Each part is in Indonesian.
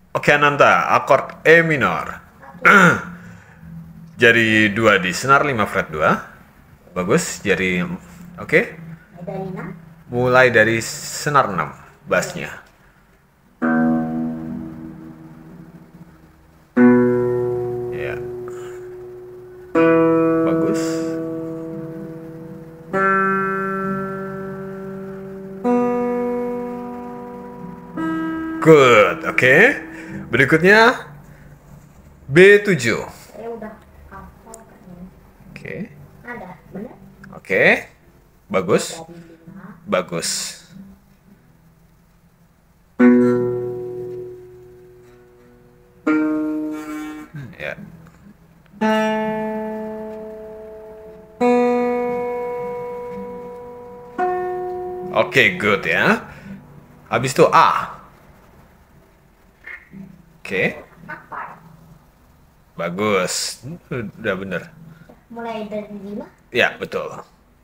Oke Ananta, akord E minor. Jari 2 di senar 5 fret 2. Bagus, jari oke. Dari 6. Mulai dari senar 6 bassnya. Ya. Bagus. Good, oke. Berikutnya B7. Saya udah hafal kayaknya. Oke. Ada, bener? Oke. Bagus. Dari 5. Bagus. Ya. Oke, good ya. Habis itu A. Oke. Apa? Bagus. Udah bener. Mulai dari 5. Ya, betul.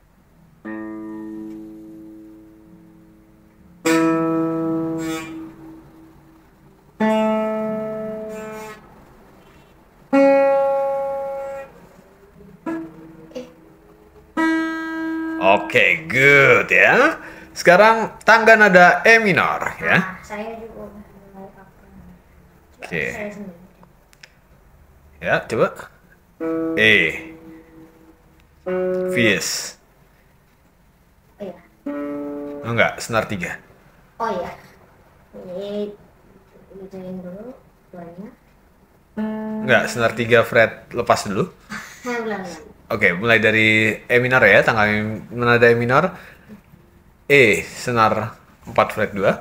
Oke, good ya. Sekarang tangga nada E minor ya. Nah, saya juga udah mulai hafal. Oke. Saya sendiri. Ya, coba. E. Vis. Oh iya. Oh, enggak, senar 3. Oh iya. Ini gituin dulu duanya. Enggak, senar 3 fret lepas dulu. Ulang. Oke, mulai dari E minor ya, tangga nada E minor. E, senar 4 fret 2.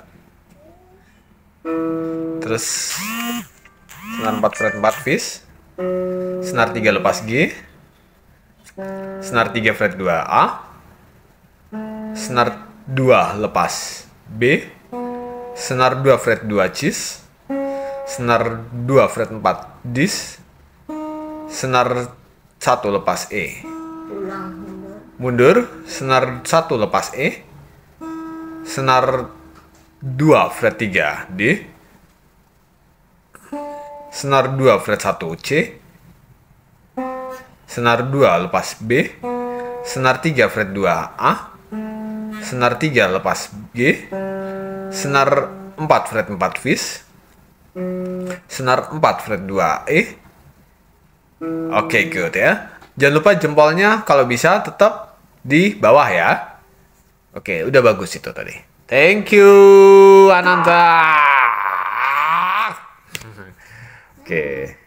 Terus senar 4 fret 4 vis. Senar 3 lepas G. Senar 3 fret 2 A. Senar 2 lepas B. Senar 2 fret 2 cis. Senar 2 fret 4 dis. Senar 1 lepas E. Ulang mundur. Mundur, senar 1 lepas E. Senar 2 fret 3 D. Senar 2 fret 1 C. Senar 2 lepas B. Senar 3 fret 2 A. Senar 3 lepas G. Senar 4 fret 4 vis. Senar 4 fret 2 E. Oke, good ya. Jangan lupa jempolnya kalau bisa tetap di bawah ya. Oke, udah bagus itu tadi. Thank you, Ananta. Oke.